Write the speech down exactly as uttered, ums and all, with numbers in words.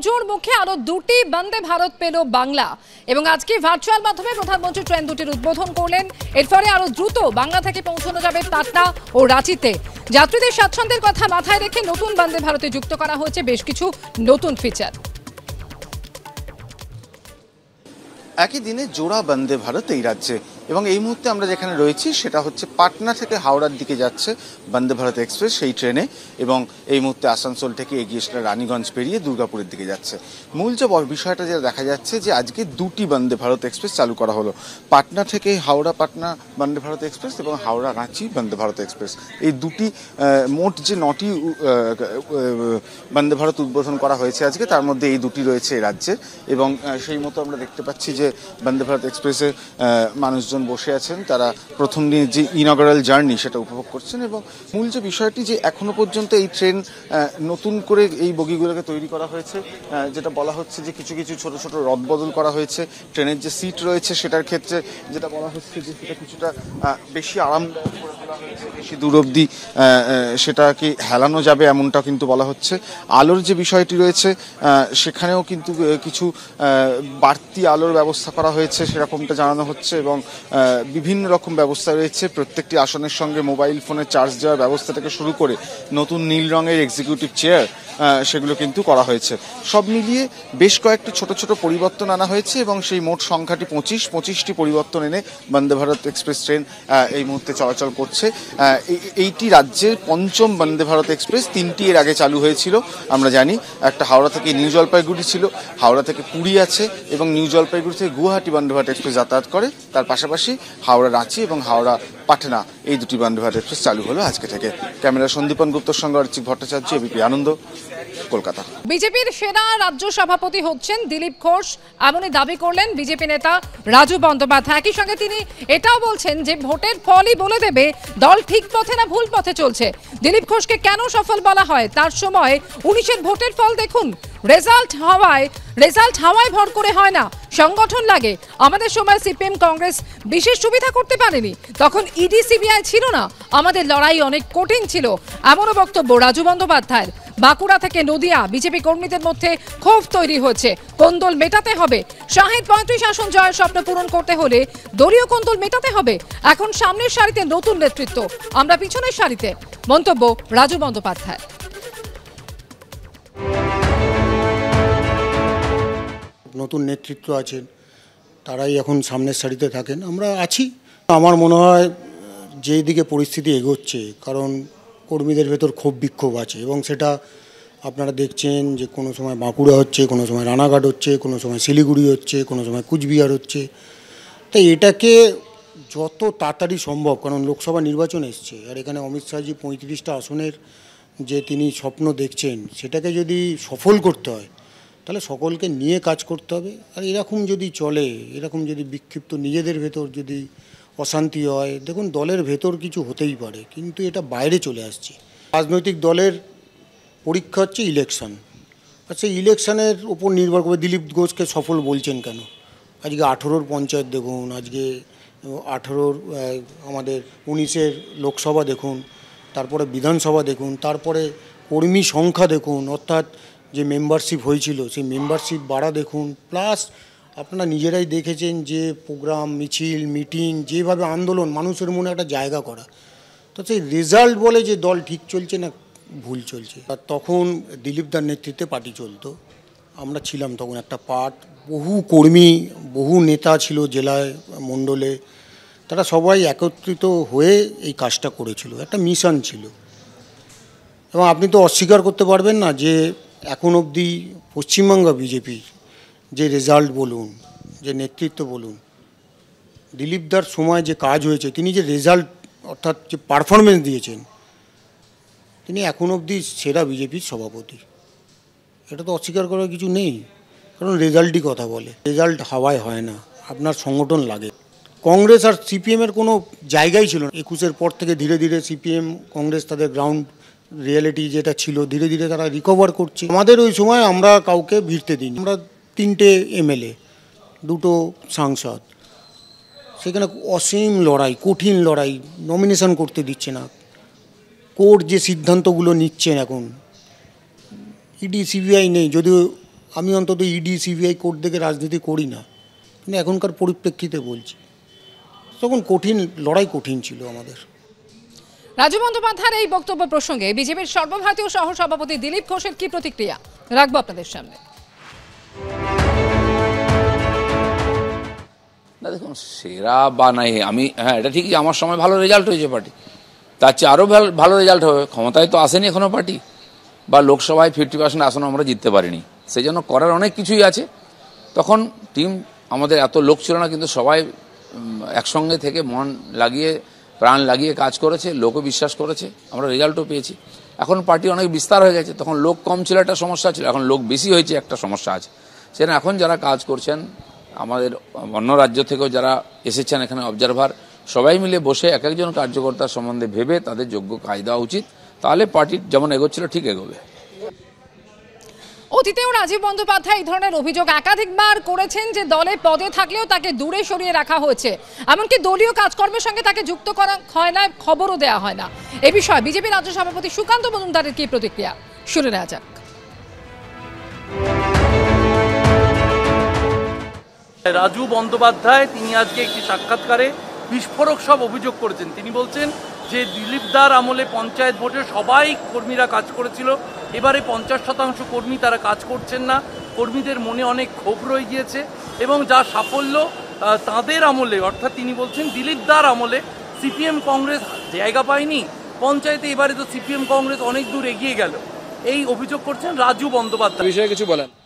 পুজোর মুখে আরো দুটি বন্দে ভারত পেল বাংলা এবং আজকে ভার্চুয়াল মাধ্যমে প্রধানমন্ত্রী ট্রেন দুটির উদ্বোধন করলেন। এর ফলে আরো দ্রুত বাংলা থেকে পৌঁছানো যাবে পাটনা ও রাঁচিতে। যাত্রীদের স্বাচ্ছন্দ্যের কথা মাথায় রেখে নতুন বন্দে ভারতে যুক্ত করা হয়েছে বেশ কিছু নতুন ফিচার। একই দিনে জোড়া বন্দে ভারত এই রাজ্যে এবং এই মুহূর্তে আমরা যেখানে রয়েছি সেটা হচ্ছে পাটনা থেকে হাওড়ার দিকে যাচ্ছে বন্দে ভারত এক্সপ্রেস সেই ট্রেনে এবং এই মুহূর্তে আসানসোল থেকে এগিয়ে সেটা রানীগঞ্জ পেরিয়ে দুর্গাপুরের দিকে যাচ্ছে। মূল যে বিষয়টা যেটা দেখা যাচ্ছে যে আজকে দুটি বন্দে ভারত এক্সপ্রেস চালু করা হলো, পাটনা থেকে হাওড়া পাটনা বন্দে ভারত এক্সপ্রেস এবং হাওড়া রাঁচি বন্দে ভারত এক্সপ্রেস। এই দুটি মোট যে নটি বন্দে ভারত উদ্বোধন করা হয়েছে আজকে, তার মধ্যে এই দুটি রয়েছে এই রাজ্যের এবং সেই মতো আমরা দেখতে পাচ্ছি যে বন্দে ভারত এক্সপ্রেসে মানুষ বসে আছেন, তারা প্রথম দিনের যে ইনঅগারাল জার্নি সেটা উপভোগ করছেন। এবং মূল যে বিষয়টি যে এখনো পর্যন্ত এই ট্রেন নতুন করে এই বগিগুলোকে তৈরি করা হয়েছে, যেটা বলা হচ্ছে যে কিছু কিছু ছোট ছোট রদবদল করা হয়েছে। ট্রেনের যে সিট রয়েছে সেটার ক্ষেত্রে যেটা বলা হচ্ছে যে সেটা কিছুটা বেশি আরামদায়ক করে তোলা হয়েছে, বেশি দূর অবধি সেটাকে হেলানো যাবে এমনটা কিন্তু বলা হচ্ছে। আলোর যে বিষয়টি রয়েছে সেখানেও কিন্তু কিছু বাড়তি আলোর ব্যবস্থা করা হয়েছে সেরকমটা জানানো হচ্ছে এবং বিভিন্ন রকম ব্যবস্থা রয়েছে। প্রত্যেকটি আসনের সঙ্গে মোবাইল ফোনে চার্জ দেওয়ার ব্যবস্থা থেকে শুরু করে নতুন নীল রঙের এক্সিকিউটিভ চেয়ার সেগুলো কিন্তু করা হয়েছে। সব মিলিয়ে বেশ কয়েকটি ছোট ছোট পরিবর্তন আনা হয়েছে এবং সেই মোট সংখ্যাটি পঁচিশ পঁচিশটি পরিবর্তন এনে বন্দে ভারত এক্সপ্রেস ট্রেন এই মুহূর্তে চলাচল করছে। এইটি রাজ্যের পঞ্চম বন্দে ভারত এক্সপ্রেস। তিনটি এর আগে চালু হয়েছিল আমরা জানি, একটা হাওড়া থেকে নিউ জলপাইগুড়ি ছিল, হাওড়া থেকে পুরী আছে এবং নিউ জলপাইগুড়ি থেকে গুয়াহাটি বন্দে ভারত এক্সপ্রেস যাতায়াত করে। তার পাশাপাশি হাওড়া রাঁচি এবং হাওড়া পাটনা এই দুটি বন্দে ভারত এক্সপ্রেস চালু হলো আজকে থেকে। ক্যামেরা সন্দীপন গুপ্তর সঙ্গে অর্চিত ভট্টাচার্য, এবিপি আনন্দ, কলকাতা। বিজেপির সেরা রাজ্য সভাপতি হচ্ছেন দিলীপ ঘোষ, এমনই দাবি করলেন বিজেপি নেতা রাজু বন্দ্যোপাধ্যায়। একই সঙ্গে তিনি এটাও বলছেন যে ভোটের ফলই বলে দেবে দল ঠিক পথে না ভুল পথে চলছে। দিলীপ ঘোষকে কেন সফল বলা হয়, তার সময় উনিশের ভোটের ফল দেখুন। রেজাল্ট হাওয়ায় রেজাল্ট হাওয়ায় ভর করে হয় না, সংগঠন লাগে। আমাদের সময় সিপিএম কংগ্রেস বিশেষ সুবিধা করতে পারেনি, তখন ইডি সিবিআই ছিল না, আমাদের লড়াই অনেক কঠিন ছিল, এমনও বক্তব্য রাজু বন্দ্যোপাধ্যায়ের। বাঁকুড়া থেকে নদিয়া বিজেপি কর্মীদের মধ্যে ক্ষোভ তৈরি হয়েছে, কোন্দল মেটাতে হবে। শাহেদ পঁয়ত্রিশ আসন জয়ের স্বপ্ন পূরণ করতে হলে দলীয় কোন্দল মেটাতে হবে। এখন সামনের সারিতে নতুন নেতৃত্ব, আমরা পিছনের সারিতে, মন্তব্য রাজু বন্দ্যোপাধ্যায়। নতুন নেতৃত্ব আছেন, তারাই এখন সামনের সারিতে থাকেন, আমরা আছি। আমার মনে হয় যেই দিকে পরিস্থিতি এগোচ্ছে, কারণ কর্মীদের ভেতর ক্ষোভ বিক্ষোভ আছে এবং সেটা আপনারা দেখছেন যে কোনো সময় বাঁকুড়া হচ্ছে, কোনো সময় রানাঘাট হচ্ছে, কোনো সময় শিলিগুড়ি হচ্ছে, কোনো সময় কুচবিহার হচ্ছে। তাই এটাকে যত তাড়াতাড়ি সম্ভব, কারণ লোকসভা নির্বাচন এসছে আর এখানে অমিত শাহজি পঁয়ত্রিশটা আসনের যে তিনি স্বপ্ন দেখছেন সেটাকে যদি সফল করতে হয় তাহলে সকলকে নিয়ে কাজ করতে হবে। আর এরকম যদি চলে, এরকম যদি বিক্ষিপ্ত নিজেদের ভেতর যদি অশান্তি হয়, দেখুন দলের ভেতর কিছু হতেই পারে, কিন্তু এটা বাইরে চলে আসছে। রাজনৈতিক দলের পরীক্ষা হচ্ছে ইলেকশন, আচ্ছা ইলেকশনের উপর নির্ভর করে দিলীপ ঘোষকে সফল বলছেন কেন? আজকে আঠেরোর পঞ্চায়েত দেখুন, আজকে আঠেরোর আমাদের উনিশের লোকসভা দেখুন, তারপরে বিধানসভা দেখুন, তারপরে কর্মী সংখ্যা দেখুন, অর্থাৎ যে মেম্বারশিপ হয়েছিল সেই মেম্বারশিপ বাড়া দেখুন, প্লাস আপনারা নিজেরাই দেখেছেন যে প্রোগ্রাম, মিছিল, মিটিং, যেভাবে আন্দোলন মানুষের মনে একটা জায়গা করা। তো সেই রেজাল্ট বলে যে দল ঠিক চলছে না ভুল চলছে। আর তখন দিলীপদার নেতৃত্বে পার্টি চলতো, আমরা ছিলাম তখন একটা পার্ট, বহু কর্মী, বহু নেতা ছিল জেলায়, মণ্ডলে, তারা সবাই একত্রিত হয়ে এই কাজটা করেছিল, একটা মিশন ছিল। এবং আপনি তো অস্বীকার করতে পারবেন না যে এখন অবধি পশ্চিমবঙ্গ বিজেপির যে রেজাল্ট বলুন, যে নেতৃত্ব বলুন, দিলীপদার সময় যে কাজ হয়েছে, তিনি যে রেজাল্ট অর্থাৎ যে পারফরমেন্স দিয়েছেন, তিনি এখন অবধি সেরা বিজেপির সভাপতি। এটা তো অস্বীকার করার কিছু নেই, কারণ রেজাল্টই কথা বলে। রেজাল্ট হাওয়ায় হয় না, আপনার সংগঠন লাগে। কংগ্রেস আর সিপিএমের কোনো জায়গাই ছিল না। একুশের পর থেকে ধীরে ধীরে সিপিএম কংগ্রেস তাদের গ্রাউন্ড রিয়েলিটি যেটা ছিল ধীরে ধীরে তারা রিকভার করছে। আমাদের ওই সময় আমরা কাউকে ভিড়তে দিই, আমরা তিনটে এমএলএ, দুটো সাংসদ, সেখানে অসীম লড়াই, কঠিন লড়াই, নমিনেশন করতে দিচ্ছে না। কোর্ট যে সিদ্ধান্তগুলো নিচ্ছেন এখন, ইডি সিবিআই নেই, যদিও আমি অন্তত ইডি সিবিআই কোর্ট থেকে রাজনীতি করি না, কিন্তু এখনকার পরিপ্রেক্ষিতে বলছি, তখন কঠিন লড়াই কঠিন ছিল আমাদের। রাজু বন্দ্যোপাধ্যায়ের এই বক্তব্য প্রসঙ্গে বিজেপির সর্বভারতীয় সহ সভাপতি দিলীপ ঘোষের কি প্রতিক্রিয়া রাখবো আপনাদের সামনে। না দেখুন, সেরা বা নাই, আমি হ্যাঁ এটা ঠিকই, আমার সময় ভালো রেজাল্ট হয়েছে পার্টি, তার চেয়ে আরও ভালো রেজাল্ট হবে। ক্ষমতায় তো আসেনি এখনও পার্টি, বা লোকসভায় ফিফটি পার্সেন্ট আসন আমরা জিততে পারিনি, সেই জন্য করার অনেক কিছুই আছে। তখন টিম আমাদের এত লোক ছিল না, কিন্তু সবাই একসঙ্গে থেকে মন লাগিয়ে প্রাণ লাগিয়ে কাজ করেছে, লোকও বিশ্বাস করেছে, আমরা রেজাল্টও পেয়েছি। এখন পার্টি অনেক বিস্তার হয়ে গেছে, তখন লোক কম ছিল একটা সমস্যা ছিল, এখন লোক বেশি হয়েছে একটা সমস্যা আছে। সেটা এখন যারা কাজ করছেন, আমাদের অন্য রাজ্য থেকেও যারা এসেছেন এখানে অবজারভার, সবাই মিলে বসে এক একজন কার্যকর্তার সম্বন্ধে ভেবে তাদের যোগ্য কাজ দেওয়া উচিত, তাহলে পার্টি যেমন এগোচ্ছিল ঠিক এগোবে। অতীতেও রাজীব বন্দ্যোপাধ্যায় এই ধরনের অভিযোগ একাধিকবার করেছেন যে দলে পদে থাকলেও তাকে দূরে সরিয়ে রাখা হয়েছে, এমনকি দলীয় কাজকর্মের সঙ্গে তাকে যুক্ত করা হয় না, খবরও দেওয়া হয় না। এ বিষয়ে বিজেপি রাজ্য সভাপতি সুকান্ত মজুমদারের কি প্রতিক্রিয়া শুনে নেওয়া যাক। রাজু বন্দ্যোপাধ্যায় তিনি আজকে একটি সাক্ষাৎকারে বিস্ফোরক সব অভিযোগ করেছেন। তিনি বলছেন যে দিলীপ দার আমলে পঞ্চায়েত ভোটে সবাই কর্মীরা কাজ করেছিল, এবারে পঞ্চাশ শতাংশ কর্মী তারা কাজ করছেন না, কর্মীদের মনে অনেক ক্ষোভ রয়ে গিয়েছে এবং যা সাফল্য তাদের আমলে, অর্থাৎ তিনি বলছেন দিলীপ দার আমলে সিপিএম কংগ্রেস জায়গা পায়নি পঞ্চায়েতে, এবারে তো সিপিএম কংগ্রেস অনেক দূর এগিয়ে গেল, এই অভিযোগ করছেন রাজু বন্দ্যোপাধ্যায়। বিষয়ে কিছু বলেন।